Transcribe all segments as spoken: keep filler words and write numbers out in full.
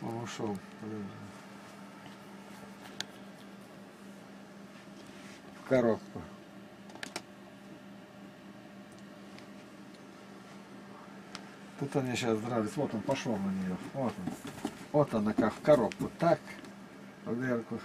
Он ушел. В коробку. Тут они сейчас нравится. Вот он пошел на нее. Вот он. Вот она как в коробку. Так. В дверку.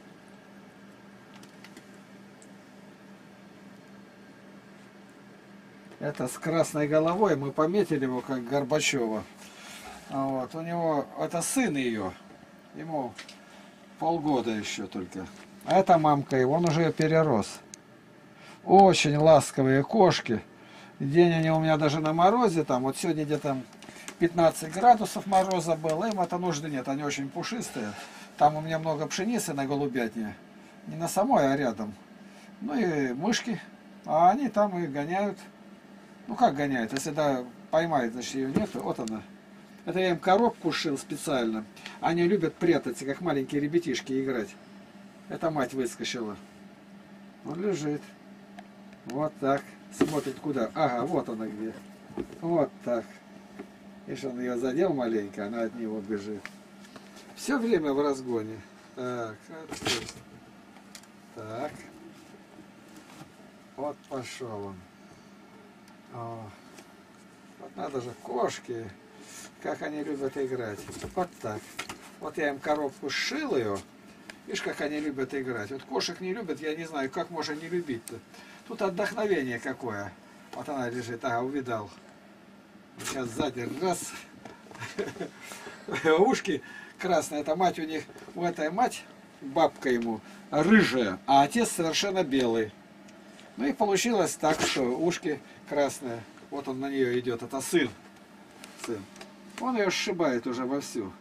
Это с красной головой. Мы пометили его как Горбачева. Вот. У него, это сын ее. Ему полгода еще только. А это мамка его. Он уже перерос. Очень ласковые кошки. День они у меня даже на морозе. Там вот сегодня где-то пятнадцать градусов мороза было. Им это нужды нет. Они очень пушистые. Там у меня много пшеницы на голубятне. Не на самой, а рядом. Ну и мышки. А они там и гоняют. Ну как гоняют? Если да, поймают, значит ее нет. Вот она. Это я им коробку шил специально. Они любят прятаться, как маленькие ребятишки, играть. Это мать выскочила. Он лежит. Вот так. Смотрит куда. Ага, вот она где. Вот так. Видишь, он ее задел маленько, она от него бежит. Все время в разгоне. Так, так. Вот пошел он. О. Вот надо же, кошки, как они любят играть. Вот так. Вот я им коробку сшил ее. Видишь, как они любят играть. Вот кошек не любят, я не знаю, как можно не любить-то. Тут отдохновение какое. Вот она лежит, ага, увидал. Сейчас сзади раз. Ушки красные. Это мать у них, у этой мать, бабка ему, рыжая, а отец совершенно белый. Ну и получилось так, что ушки красные. Вот он на нее идет. Это сын. Сын. Он ее сшибает уже вовсю.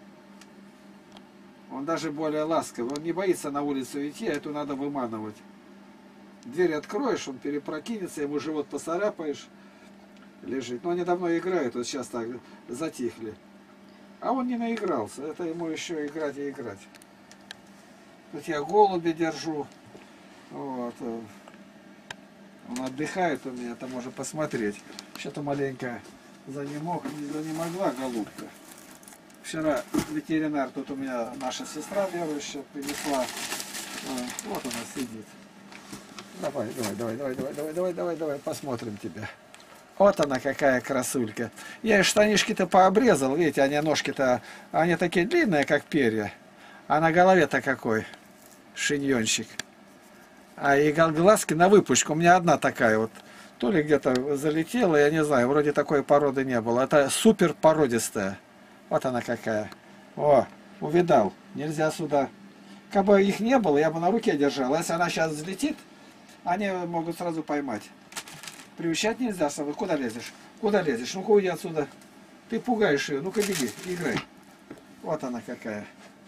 Он даже более ласковый. Он не боится на улицу идти, а эту надо выманывать. Дверь откроешь, он перепрокинется, ему живот поцарапаешь. Лежит. Но они давно играют, вот сейчас так затихли. А он не наигрался. Это ему еще играть и играть. Тут я голуби держу. Вот. Он отдыхает у меня, там можно посмотреть. Что-то маленько занемог, занемогла голубка. Вчера ветеринар, тут у меня наша сестра верующая принесла. Вот она сидит. Давай, давай, давай, давай, давай, давай, давай, давай, давай, посмотрим тебя. Вот она какая красулька. Я и штанишки-то пообрезал, видите, они ножки-то, они такие длинные, как перья. А на голове-то какой шиньончик. А и глазки на выпучку. У меня одна такая вот. То ли где-то залетела, я не знаю, вроде такой породы не было. Это супер породистая. Вот она какая. О, увидал. Нельзя сюда. Как бы их не было, я бы на руке держал. Если она сейчас взлетит, они могут сразу поймать. Приучать нельзя, собой. Куда лезешь? Куда лезешь? Ну-ка уйди отсюда. Ты пугаешь ее. Ну-ка беги, играй. Вот она какая.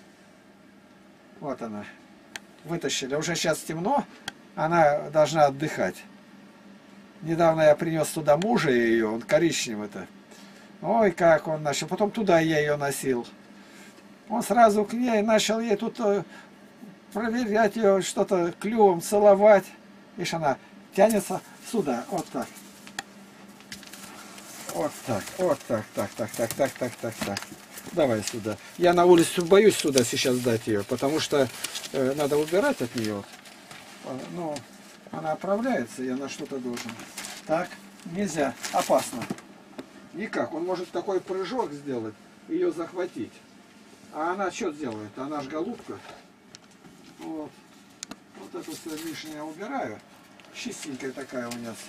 Вот она. Вытащили. Уже сейчас темно. Она должна отдыхать. Недавно я принес туда мужа ее. Он коричневый-то. Ой, как он начал. Потом туда я ее носил. Он сразу к ней начал ей тут проверять ее, что-то клювом целовать. Видишь, она тянется сюда. Вот так. Вот так. Вот так. Так, так, так, так, так, так, так. Давай сюда. Я на улицу боюсь сюда сейчас дать ее, потому что э, надо убирать от нее. Ну, она отправляется, я на что-то должен. Так, нельзя, опасно. Никак, он может такой прыжок сделать, ее захватить. А она что делает? Она ж голубка. Вот. Вот эту все лишнее я убираю. Чистенькая такая у нас.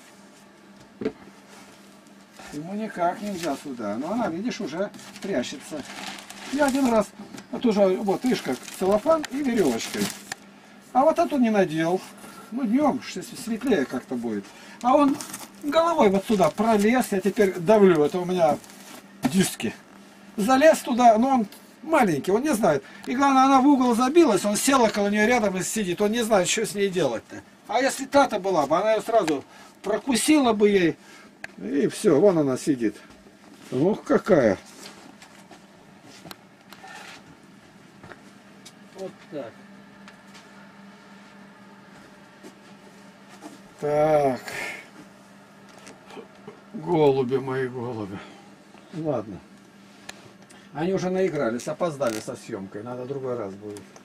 Ему никак нельзя сюда. Но она, видишь, уже прячется. Я один раз, вот уже, вот, видишь, как целлофан и веревочкой. А вот эту не надел. Ну, днем светлее как-то будет. А он головой вот сюда пролез. Я теперь давлю. Это у меня диски. Залез туда, но он маленький, он не знает. И главное, она в угол забилась, он сел около нее рядом и сидит. Он не знает, что с ней делать-то. А если та-то была бы, она ее сразу прокусила бы ей. И все, вон она сидит. Ох, какая. Вот так. Так. Голуби мои, голуби. Ладно. Они уже наигрались, опоздали со съемкой. Надо другой раз будет.